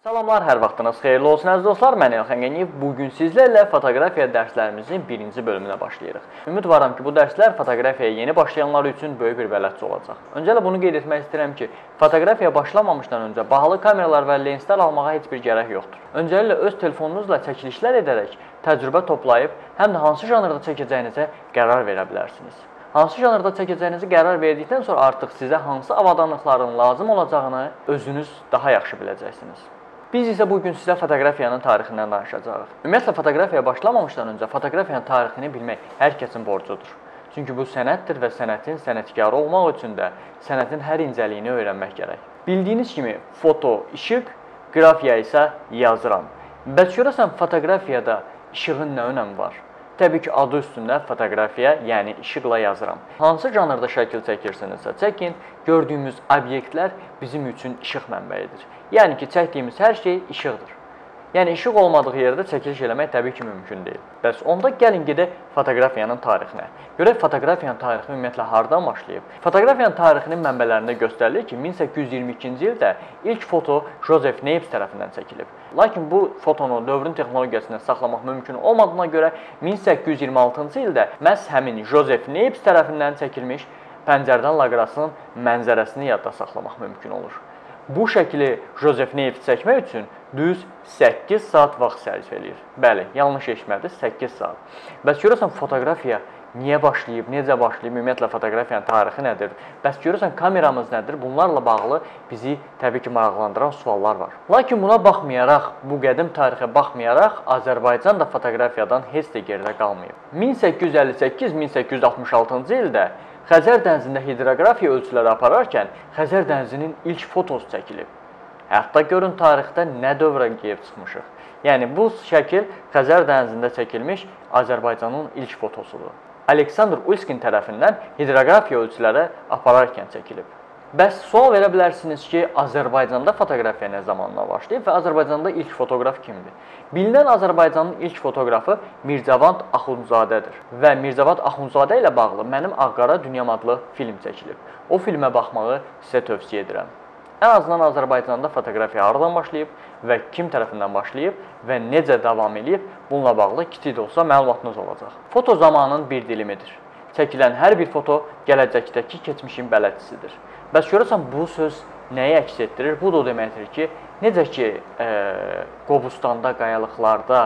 Salamlar, hər vaxtınız xeyirli olsun əziz dostlar. Mən Elxan Qəniyev. Bugün sizlərlə fotoqrafiya dərslərimizin birinci bölümünə başlayırıq. Ümid varam ki, bu dərslər fotoqrafiyaya yeni başlayanlar üçün böyük bir bələdçi olacaq. Öncələ bunu qeyd etmək istəyirəm ki, fotoqrafiyaya başlamamışdan öncə bahalı kameralar və lenslər almağa heç bir gərək yoxdur. Öncəliklə öz telefonunuzla çəkilişlər edərək təcrübə toplayıb, həm də hansı janrda çəkəcəyinizə qərar verə bilərsiniz. Hansı janrda çəkəcəyinizi qərar verdikdən sonra artıq sizə hansı avadanlıqların lazım olacağını özünüz daha yaxşı biləcəksiniz. Biz isə bugün sizə fotoqrafiyanın tarixindən danışacağıq. Ümumiyyətlə, fotoqrafiyaya başlamamışdan öncə fotoqrafiyanın tarixini bilmək hər kəsin borcudur. Çünki bu sənətdir və sənətin sənətkarı olmaq üçün də sənətin hər incəliyini öyrənmək gərək. Bildiyiniz kimi, foto, işıq, qrafiya isə yazıram. Bəs görəsən, fotoqrafiyada işığın nə önəmi var? Təbii ki, adı üstündə fotoqrafiya, yəni işıqla yazıram. Hansı janrda şəkil çəkirsinizsə çəkin, gördüyümüz obyektlər bizim üçün işıq mənbəyidir. Yəni ki, çəkdiyimiz hər şey işıqdır. Yəni, işıq olmadığı yerdə çəkiliş eləmək təbii ki, mümkün deyil. Bəs onda gəlin gedək fotoqrafiyanın tarixinə. Görək, fotoqrafiyanın tarixi ümumiyyətlə hardan başlayıb? Fotoqrafiyanın tarixinin mənbələrində göstərilir ki, 1822-ci ildə ilk foto Joseph Niepce tərəfindən çəkilib. Lakin bu fotonu dövrün texnologiyasında saxlamaq mümkün olmadığına görə 1826-cı ildə məhz həmin Joseph Niepce tərəfindən çəkilmiş Pəncərədən Laqrasın mənzərəsini yadda saxlamaq mümkün olur. Bu şəkili Joseph Niepce çəkmək üçün düz 8 saat vaxt sərf eləyir. Bəli, yanlış eşitmədiniz, 8 saat. Bəs görürsən, fotoqrafiya niyə başlayıb, necə başlayıb, ümumiyyətlə fotoqrafiyanın tarixi nədir? Bəs görürsən, kameramız nədir? Bunlarla bağlı bizi təbii ki, maraqlandıran suallar var. Lakin buna baxmayaraq, bu qədim tarixə baxmayaraq, Azərbaycan da fotoqrafiyadan heç də geridə qalmayıb. 1858-1866-cı ildə Xəzər dənizində hidroqrafiya ölçüləri apararkən Xəzər dənizinin ilk fotosu çəkilib. Hətta görün tarixdə nə dövrə gəlib çıxmışıq. Yəni, bu şəkil Xəzər dənizində çəkilmiş Azərbaycanın ilk fotosudur. Aleksandr Ulskin tərəfindən hidroqrafiya ölçüləri apararkən çəkilib. Bəs sual verə bilərsiniz ki, Azərbaycanda fotoqrafiya nə zamanla başlayıb və Azərbaycanda ilk fotoqraf kimdir? Bilinən Azərbaycanın ilk fotoqrafı Mircavad Axundzadədir və Mircavad Axundzadə ilə bağlı Mənim Ağqara Dünyam adlı film çəkilib. O filmə baxmağı sizə tövsiyə edirəm. Ən azından Azərbaycanda fotoqrafiya haradan başlayıb və kim tərəfindən başlayıb və necə davam edib, bununla bağlı kiçik də olsa məlumatınız olacaq. Foto zamanın bir dilimidir. Çəkilən hər bir foto gələcəkdəki keçmişin bələdçisidir. Bəs görürsən, bu söz nəyi əks etdirir? Bu da o deməkdir ki, necə ki, Qobustanda, qayalıqlarda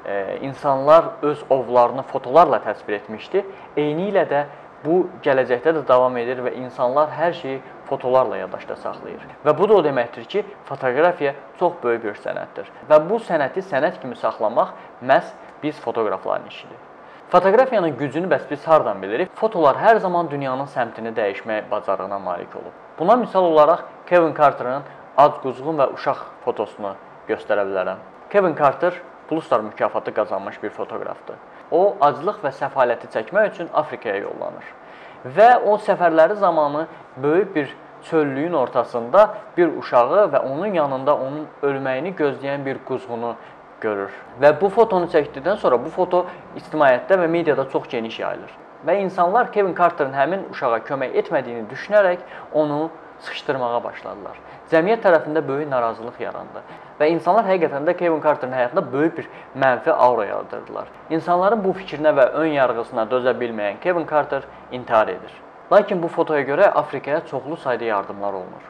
insanlar öz ovlarını fotolarla təsvir etmişdi, eyni ilə də bu gələcəkdə də davam edir və insanlar hər şeyi fotolarla yaddaşda saxlayır. Və bu da o deməkdir ki, fotoqrafiya çox böyük bir sənətdir. Və bu sənəti sənət kimi saxlamaq məhz biz fotoqrafların işidir. Fotoqrafiyanın gücünü bəs biz hardan bilirik? Fotolar hər zaman dünyanın səmtini dəyişmək bacarığına malik olub. Buna misal olaraq Kevin Carter'ın Ac, Quzğun və Uşaq fotosunu göstərə bilərəm. Kevin Carter Pulsar mükafatı qazanmış bir fotoqrafdır. O, aclıq və səfaləti çəkmək üçün Afrikaya yollanır. Və o səfərləri zamanı böyük bir çöllüyün ortasında bir uşağı və onun yanında onun ölməyini gözləyən bir quzğunu görür. Və bu fotonu çəkdikdən sonra bu foto ictimaiyyətdə və mediada çox geniş yayılır. Və insanlar Kevin Carter'ın həmin uşağa kömək etmədiyini düşünərək onu sıxışdırmağa başladılar. Cəmiyyət tərəfində böyük narazılıq yarandı. Və insanlar həqiqətən də Kevin Carter'ın həyatında böyük bir mənfi aura yaradırdılar. İnsanların bu fikrinə və ön yarğısına dözə bilməyən Kevin Carter intihar edir. Lakin bu fotoya görə Afrikaya çoxlu sayda yardımlar olunur.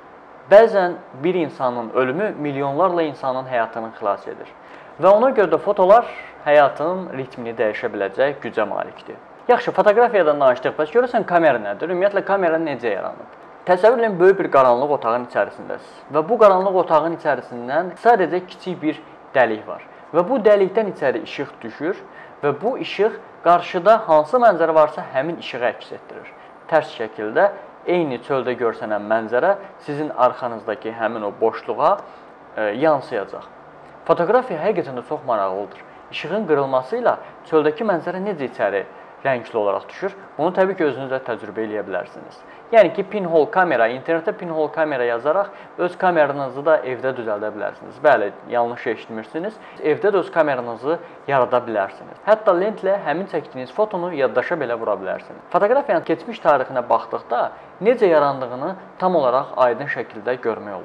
Bəzən bir insanın ölümü milyonlarla insanın həyatını xilas edir. Və ona görə də fotolar həyatın ritmini dəyişə biləcək gücə malikdir. Yaxşı, fotoqrafiyadan danışdıq. Bəs görürsən, kamera nədir? Ümumiyyətlə, kamera necə yaranıb? Təsəvvür edin, böyük bir qaranlıq otağın içərisindəsiniz. Və bu qaranlıq otağın içərisindən sadəcə kiçik bir dəlik var. Və bu dəlikdən içəri işıq düşür və bu işıq qarşıda hansı mənzərə varsa həmin işığı əks etdirir. Tərs şəkildə eyni çöldə görsənən mənzərə sizin arxanızdakı həmin o boşluğa yansıyacaq. Fotoqrafiya həqiqətən də çox maraqlıdır. İşığın qırılması ilə çöldəki mənzərə necə içəri rəngli olaraq düşür, bunu təbii ki, özünüz də təcrübə eləyə bilərsiniz. Yəni ki, pinhole kamera, internetdə pinhole kamera yazaraq öz kameranızı da evdə düzəldə bilərsiniz. Bəli, yanlış eşitmirsiniz. Evdə də öz kameranızı yarada bilərsiniz. Hətta lentlə həmin çəkdiyiniz fotonu yaddaşa belə vura bilərsiniz. Fotoqrafiyanın keçmiş tarixinə baxdıqda necə yarandığını tam olaraq aydın şəkildə görmək olur.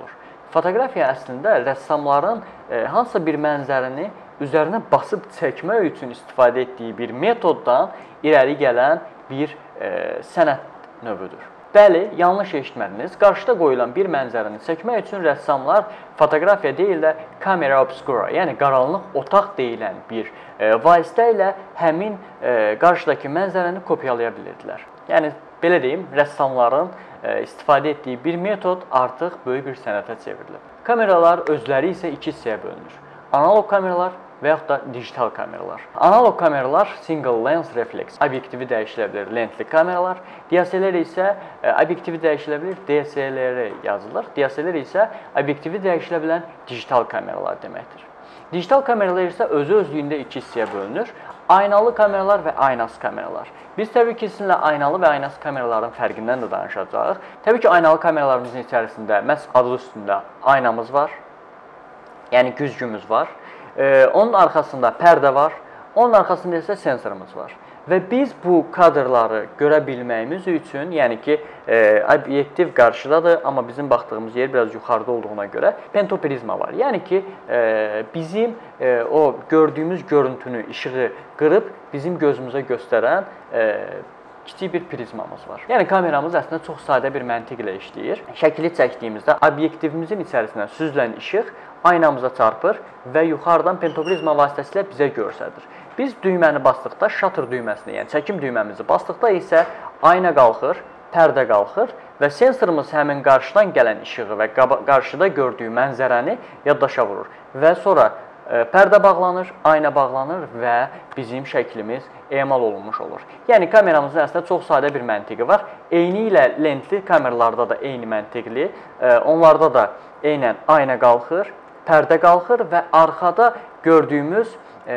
Fotoqrafiya əslində rəssamların hansısa bir mənzərəni üzərinə basıb çəkmək üçün istifadə etdiyi bir metoddan irəli gələn bir sənət növüdür. Bəli, yanlış eşitmədiniz. Qarşıda qoyulan bir mənzərəni çəkmək üçün rəssamlar fotoqrafiya deyil də kamera obskura, yəni qaranlıq otaq deyilən bir vasitə ilə həmin qarşıdakı mənzərəni kopyalaya bilirdilər. Yəni, belə deyim, rəssamların istifadə etdiyi bir metod artıq böyük bir sənətə çevrilib. Kameralar özləri isə iki hissəyə bölünür. Analog kameralar və yaxud da digital kameralar. Analog kameralar single lens reflex, obyektivi dəyişilə bilir, lentli kameralar. DSLR isə obyektivi dəyişilə bilir, DSLR yazılır. DSLR isə obyektivi dəyişilə bilən digital kameralar deməkdir. Digital kameralar isə özü-özlüyündə iki hissəyə bölünür. Aynalı kameralar və aynasız kameralar. Biz təbii ki, sizinlə aynalı və aynasız kameraların fərqindən də danışacağıq. Təbii ki, aynalı kameralarımızın içərisində məhz adı üstündə aynamız var, yəni güzgümüz var. Onun arxasında pərdə var, onun arxasında isə sensorumuz var. Və biz bu kadrları görə bilməyimiz üçün, yəni ki, obyektiv qarşıdadır, amma bizim baxdığımız yer biraz yuxarıda olduğuna görə pentoprizma var. Yəni ki, bizim o gördüyümüz görüntünü, işığı qırıb bizim gözümüzə göstərən kiçik bir prizmamız var. Yəni kameramız əslində çox sadə bir məntiq ilə işləyir. Şəkili çəkdiyimizdə obyektivimizin içərisindən süzülən işıq aynamıza çarpır və yuxarıdan pentoprizma vasitəsilə bizə göstərir. Biz düyməni basdıqda, shutter düyməsini, yəni çəkim düyməmizi basdıqda isə ayna qalxır, pərdə qalxır və sensorumuz həmin qarşıdan gələn işığı və qarşıda gördüyü mənzərəni yaddaşa vurur və sonra pərdə bağlanır, ayna bağlanır və bizim şəklimiz emal olunmuş olur. Yəni kameramızın əslində çox sadə bir məntiqi var. Eyni ilə lentli kameralarda da eyni məntiqli, onlarda da eynən ayna qalxır, pərdə qalxır və arxada gördüyümüz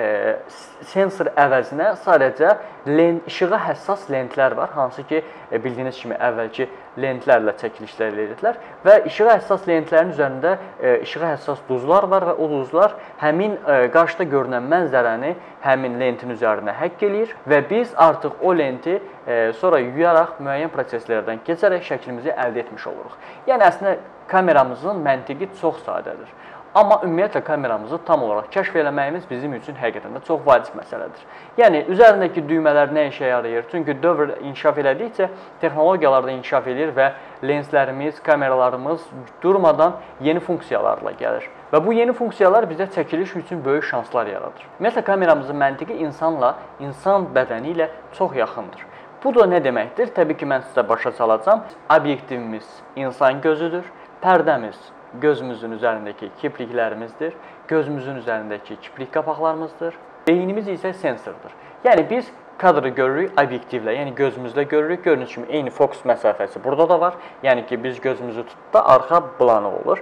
sensor əvəzinə sadəcə işığa həssas lentlər var. Hansı ki, bildiyiniz kimi əvvəlki lentlərlə çəkilişlər edirdilər və işığa həssas lentlərin üzərində işığa həssas duzlar var və o duzlar həmin qarşıda görünən mənzərəni həmin lentin üzərinə həkk eləyir və biz artıq o lenti sonra yuyaraq müəyyən proseslərdən keçərək şəklimizi əldə etmiş oluruq. Yəni əslində kameramızın məntiqi çox sadədir. Amma ümumiyyətlə kameramızı tam olaraq kəşf eləməyimiz bizim üçün həqiqətən də çox vacib məsələdir. Yəni, üzərindəki düymələr nə işə yarayır? Çünki dövr inkişaf elədikcə texnologiyalar da inkişaf edir və lenslərimiz, kameralarımız durmadan yeni funksiyalarla gəlir. Və bu yeni funksiyalar bizə çəkiliş üçün böyük şanslar yaradır. Ümumiyyətlə, kameramızın məntiqi insanla, insan bədəni ilə çox yaxındır. Bu da nə deməkdir? Təbii ki, mən sizə başa salacağam. Obyektivimiz insan gözüdür, pərdəmiz gözümüzün üzərindəki kipriklərimizdir, gözümüzün üzərindəki kiprik qapaqlarımızdır, beynimiz isə sensordur. Yəni biz kadrı görürük obyektivlə, yəni gözümüzlə görürük. Gördüyünüz kimi eyni fokus məsafəsi burada da var. Yəni ki biz gözümüzü tutduqda arxa bulanıq olur.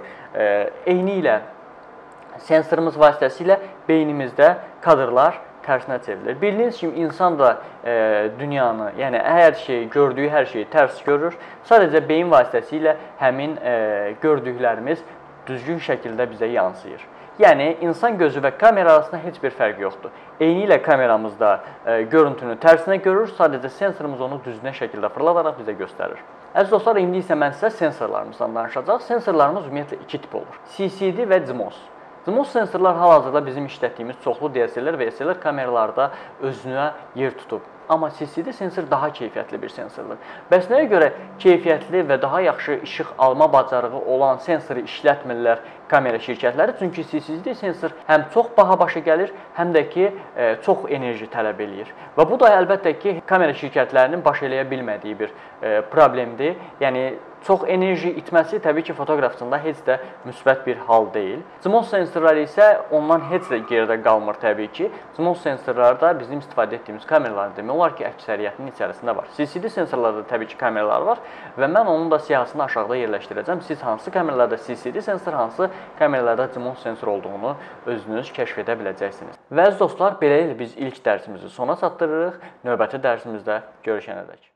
Eyni ilə sensorumuz vasitəsilə beynimizdə kadrlar tərsinə çevrilir. Bildiyiniz kimi insan da dünyanı, yəni hər şeyi, gördüyü hər şeyi tərs görür. Sadəcə beyin vasitəsilə həmin gördüklərimiz düzgün şəkildə bizə yansıyır. Yəni insan gözü və kamera arasında heç bir fərq yoxdur. Eyni ilə kameramızda görüntünü tərsinə görür, sadəcə sensorumuz onu düzgün şəkildə fırladaraq bizə göstərir. Əziz dostlar, indi isə mən sizə sensorlarımızdan danışacağıq. Sensorlarımız ümumiyyətlə iki tip olur: CCD və CMOS. CMOS sensorlar hal-hazırda bizim işlətdiyimiz çoxlu DSLR və SLR kameralarda özünə yer tutub. Amma CCD sensor daha keyfiyyətli bir sensordur. Bəs nəyə görə keyfiyyətli və daha yaxşı işıq alma bacarığı olan sensoru işlətmirlər kamera şirkətləri? Çünki CCD sensor həm çox baha başa gəlir, həm də ki çox enerji tələb eləyir. Və bu da əlbəttə ki kamera şirkətlərinin baş eləyə bilmədiyi bir problemdir. Yəni çox enerji itməsi təbii ki fotoqraf üçün heç də müsbət bir hal deyil. CMOS sensorları isə ondan heç də geridə qalmır təbii ki. CMOS sensorları da bizim istifadə etdiyimiz kameralar demək olar ki, əksəriyyətinin içərisində var. CCD sensorlarda təbii ki kameralar var və mən onun da siyahısını aşağıda yerləşdirəcəm. Siz hansı kameralarda CCD sensor, hansı kameralarda CMOS sensor olduğunu özünüz kəşf edə biləcəksiniz. Və əziz dostlar, beləliklə biz ilk dərsimizi sona çatdırırıq. Növbəti dərsimizdə görüşənədək.